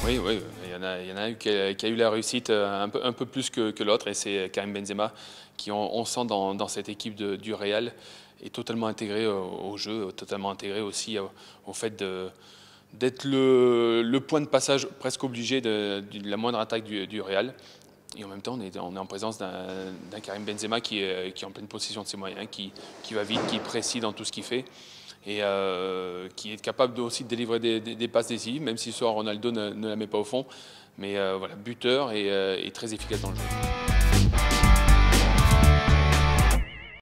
Oui, oui, il y en a un qui a eu la réussite un peu plus que l'autre, et c'est Karim Benzema, qui on sent dans cette équipe du Real, est totalement intégré au jeu, totalement intégré aussi au fait d'être le point de passage presque obligé de la moindre attaque du Real. Et en même temps, on est en présence d'un Karim Benzema qui est en pleine possession de ses moyens, qui va vite, qui est précis dans tout ce qu'il fait, et qui est capable aussi de délivrer des passes décisives, même si ce soir Ronaldo ne la met pas au fond. Mais voilà, buteur et très efficace dans le jeu.